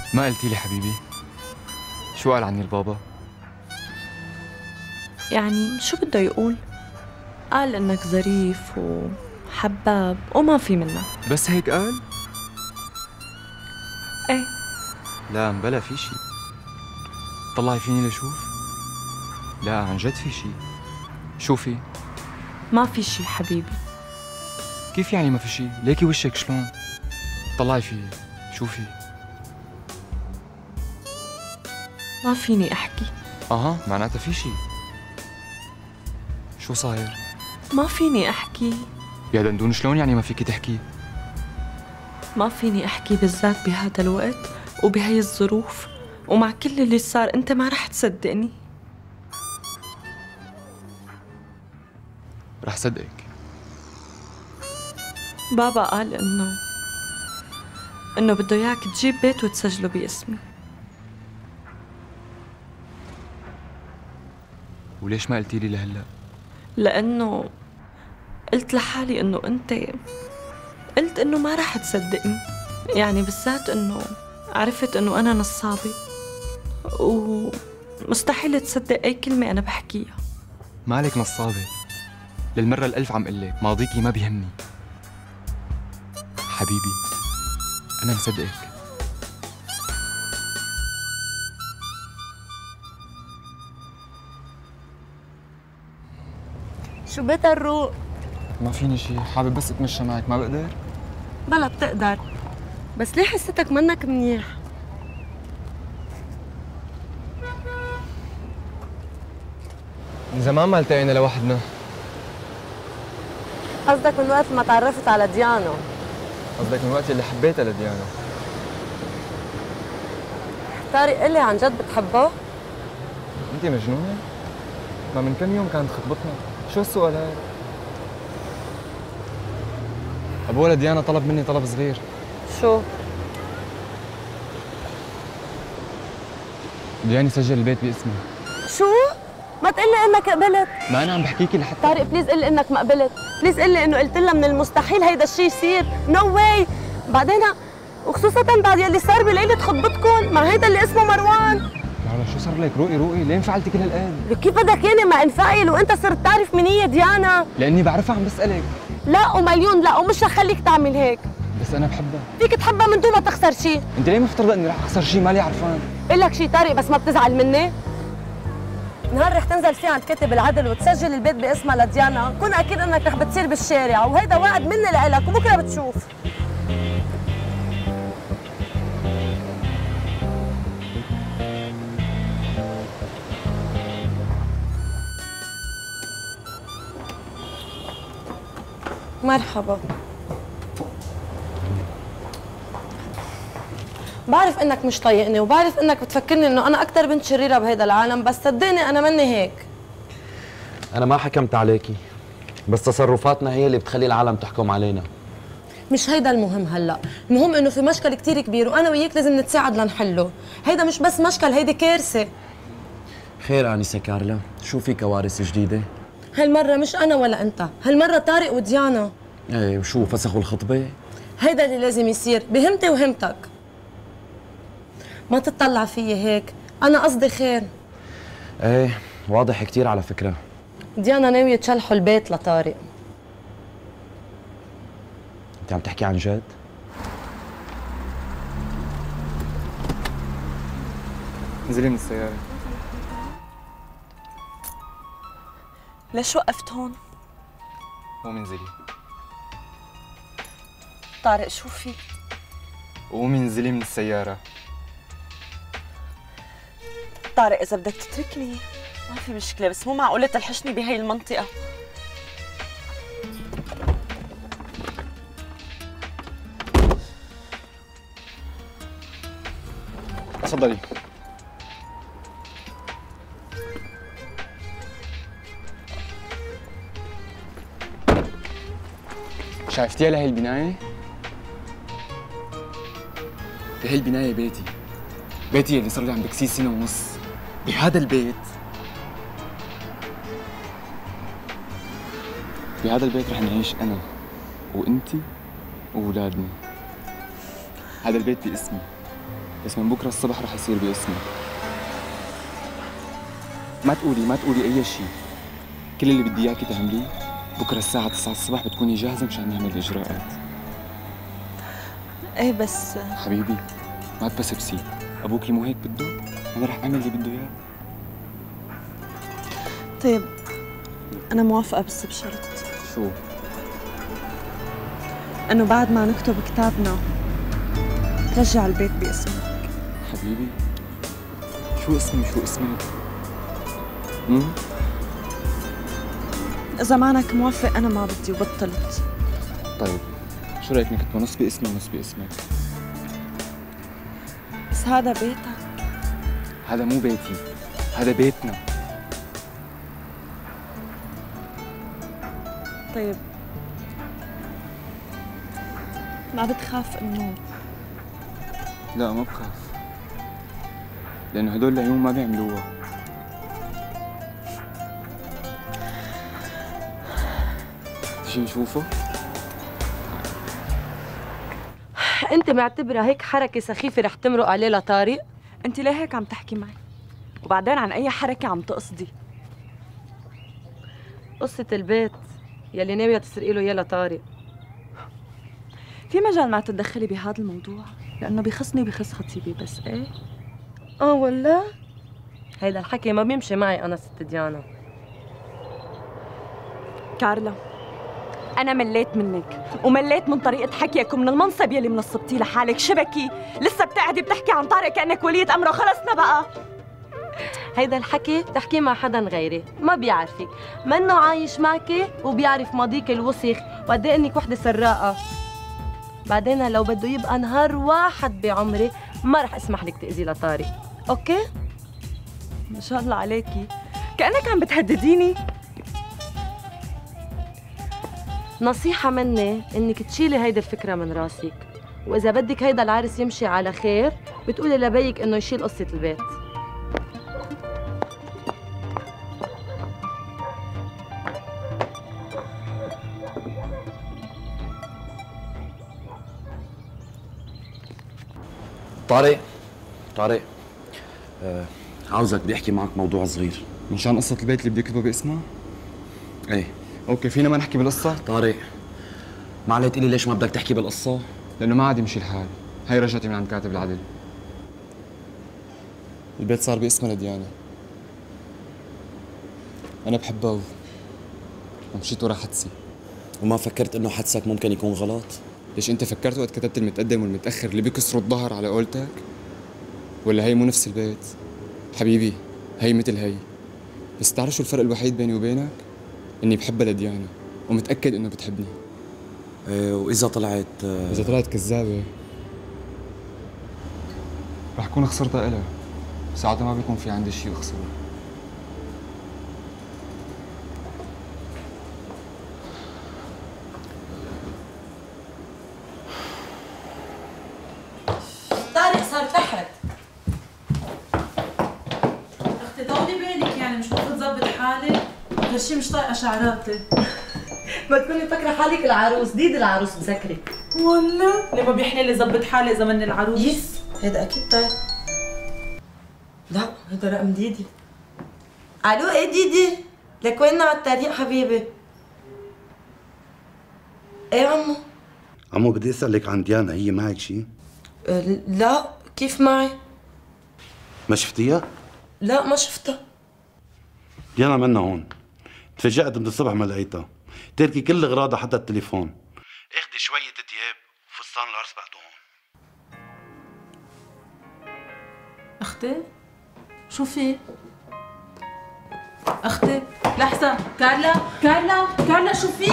ما قلتي لي حبيبي شو قال عني البابا؟ يعني شو بده يقول؟ قال انك ظريف وحباب وما في منك. بس هيك قال؟ ايه. لا مبلا في شي. طلعي فيني لشوف. لا عن جد في شي. شو في؟ ما في شي حبيبي. كيف يعني ما في شي؟ ليكي وشك شلون؟ طلعي فيه. شو في؟ ما فيني احكي. اها معناتها في شي. شو صاير؟ ما فيني احكي. يا دندون شلون يعني ما فيكي تحكي؟ ما فيني احكي بالذات بهذا الوقت وبهي الظروف، ومع كل اللي صار انت ما رح تصدقني. رح صدقك. بابا قال انه بده اياك تجيب بيت وتسجله باسمي. وليش ما قلتي لي لهلا؟ لانه قلت لحالي انه انت قلت انه ما رح تصدقني، يعني بالذات انه عرفت انه انا نصابة ومستحيل تصدق اي كلمة انا بحكيها. مالك نصابة. للمرة الألف عم قلك ماضيكي ما بيهمني. حبيبي أنا مصدقك. شو بتروق؟ ما فيني شي، حابب بس اتمشى معك، ما بقدر؟ بلا بتقدر، بس ليه حسيتك منك منيح؟ من زمان ما التقينا لوحدنا. قصدك من وقت ما تعرفت على ديانا؟ قصدك من وقت اللي حبيتها لديانا. طارق قلي عن جد بتحبه؟ انت مجنونة؟ ما من كم يوم كانت خطبتنا، شو السؤال هاي؟ ابوها لديانا طلب مني طلب صغير. شو؟ بده يعني يسجل البيت باسمي. شو؟ ما تقلي انك قبلت. ما انا عم بحكيكي لحتى طارق بليز قلي انك ما قبلت، بليز قلي انه قلت لها من المستحيل هيدا الشيء يصير، نو واي. بعدين وخصوصا بعد يلي صار بليلة خطبتكم مع هيدا اللي اسمه مروان. لا شو صار لك؟ روقي روقي، ليه انفعلتي كل هالقد؟ كيف بدك يعني ما انفعل وانت صرت تعرف مين هي ديانا؟ لاني بعرفها عم بسألك. لا ومليون لا، ومش رح خليك تعمل هيك. بس انا بحبها. فيك تحبها من دون ما تخسر شيء. انت ليه مفترضه اني رح اخسر شيء مالي عرفان؟ بقول لك شيء طارق، بس ما بتزعل مني؟ نهار رح تنزل فيه عند كاتب العدل وتسجل البيت باسمها لديانا، كون اكيد انك رح بتصير بالشارع، وهيدا وعد مني لإلك وبكره بتشوف. مرحبا. بعرف انك مش طايقني وبعرف انك بتفكرني انه انا اكثر بنت شريره بهيدا العالم، بس صدقني انا مني هيك. انا ما حكمت عليكي، بس تصرفاتنا هي اللي بتخلي العالم تحكم علينا. مش هيدا المهم هلا، المهم انه في مشكل كثير كبير وانا وياك لازم نتساعد لنحله. هيدا مش بس مشكل، هيدي كارثه. خير انسه كارلا، شو في كوارث جديده؟ هالمره مش انا ولا انت، هالمره طارق وديانا. ايه وشو فسخوا الخطبه؟ هيدا اللي لازم يصير بهمتي وهمتك. ما تطلع فيي هيك، انا قصدي خير. ايه واضح كثير على فكره. ديانا ناويه تشلحوا البيت لطارق. انت عم تحكي عن جد؟ انزلي من السيارة. ليش وقفت هون؟ قومي انزلي. طارق شو في؟ قومي انزلي من السيارة. طارق إذا بدك تتركني ما في مشكلة، بس مو معقولة تلحشني بهي المنطقة. تفضلي. شايفتيها لهي البناية؟ هي البناية بيتي. بيتي اللي صار لي عم بكسيه سنة ونص. بهذا البيت رح نعيش أنا وأنتي وأولادنا. هذا البيت باسمي، بس من بكره الصبح رح يصير باسمك. ما تقولي اي شيء. كل اللي بدي اياكي تعمليه بكره الساعه 9 الصبح بتكوني جاهزه مشان نعمل الاجراءات. ايه بس حبيبي ما تبسبسي، ابوكي مو هيك بده؟ انا رح اعمل اللي بده اياه. طيب انا موافقه بس بشرط. شو؟ انه بعد ما نكتب كتابنا ترجع البيت باسمك. حبيبي شو اسمي شو اسمك؟ اذا معنك موافق انا ما بدي وبطلت. طيب شو رايك نكتبه نص باسمي ونص باسمك؟ بس هذا بيتك. هذا مو بيتي، هذا بيتنا. طيب ما بتخاف انه؟ لا ما بخاف، لأنه هدول العيون ما بيعملوها. تيجي نشوفه؟ انت معتبرها هيك حركه سخيفه رح تمرق عليه لطارق؟ انت ليه هيك عم تحكي معي؟ وبعدين عن اي حركه عم تقصدي؟ قصه البيت يلي ناويه تسرقي له اياه لطارق. في مجال ما تتدخلي بهذا الموضوع لانه بيخصني وبيخص خطيبي بس. ايه ولا هيدا الحكي ما بيمشي معي انا ست ديانا. كارلا أنا مليت منك ومليت من طريقة حكيك ومن المنصب يلي منصبتيه لحالك. شبكي لسه بتقعدي بتحكي عن طارق كأنك ولية أمره. خلصنا بقى. هيدا الحكي تحكيه مع حدا غيري ما بيعرفك، منه عايش معك وبيعرف ماضيك الوسخ وقد ايه انك وحده سراقه. بعدين لو بده يبقى نهار واحد بعمري ما رح اسمح لك تاذي لطارق، اوكي؟ ما شاء الله عليكي كأنك عم بتهدديني. نصيحة مني انك تشيلي هيدي الفكرة من راسك، واذا بدك هيدا العرس يمشي على خير بتقولي لبيك انه يشيل قصة البيت. طارق عاوزك بدي احكي معك موضوع صغير. مشان قصة البيت اللي بدي اكتبه باسمها؟ ايه اوكي، فينا ما نحكي بالقصة؟ طارق ما عليه تقلي ليش ما بدك تحكي بالقصة؟ لأنه ما عاد يمشي الحال. هي رجعتي من عند كاتب العدل. البيت صار باسمها لديانا. أنا بحبها ومشيت ورا حدسي. وما فكرت انه حدسك ممكن يكون غلط؟ ليش انت فكرت وقت كتبت المتقدم والمتأخر اللي بيكسروا الظهر على قولتك؟ ولا هي مو نفس البيت؟ حبيبي هي مثل هي، بس تعرف شو الفرق الوحيد بيني وبينك؟ اني بحبها لديانا ومتأكد انه بتحبني. واذا طلعت اذا طلعت كذابة رح كون خسرتها إلها. ساعتها ما بيكون في عندي شيء اخسره. طارق صار تحت. اختي طولي بالك، يعني مش المفروض ظبط حالك؟ غير شي مش طايقه شعراتي. ما تكوني فاكره حالك العروس، ديد العروس مسكرك. والله ليه ما بيحلى لي ظبط حالي اذا مني العروس؟ يس هيدا اكيد طارق. لا هيدا رقم ديدي. الو ايه ديدي؟ لك ويننا على الطريق حبيبي؟ ايه عمو؟ عمو بدي اسألك عن ديانا، هي معك شي؟ لا كيف معي؟ ما شفتيها؟ لا ما شفتها. ديانا منا هون، تفاجأت من الصبح ما لقيتها، تركي كل اغراضها حتى التليفون. اخدي شوية تياب وفستان العرس بعده هون. اختي شو في؟ اختي لحظة، كارلا شو في؟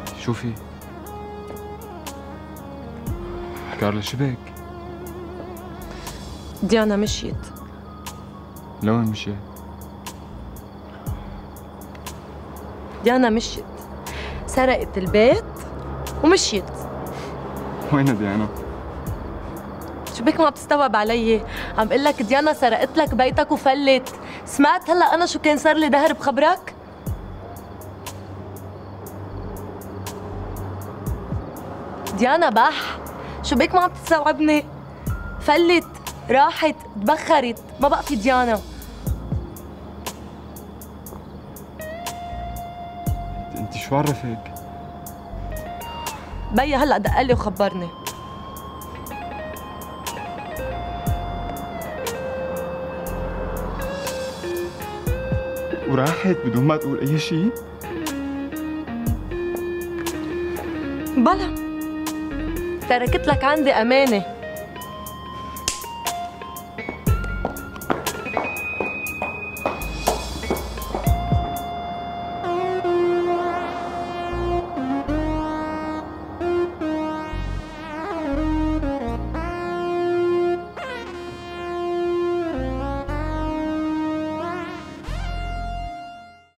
شو في؟ كارلا شبك؟ ديانا مشيت. لوين مشيت؟ ديانا مشيت، سرقت البيت ومشيت. وين ديانا؟ شو بك ما بتستوعب علي؟ عم بقول لك ديانا سرقت لك بيتك وفلت. سمعت هلا انا شو كان صار لي دهر بخبرك؟ ديانا بح، شو بك ما عم تستوعبني؟ فلت، راحت، تبخرت، ما بقى في ديانا. انت شو عرفك؟ بيا هلا دقلي وخبرني. وراحت بدون ما تقول اي شيء؟ بلا، تركت لك عندي امانه.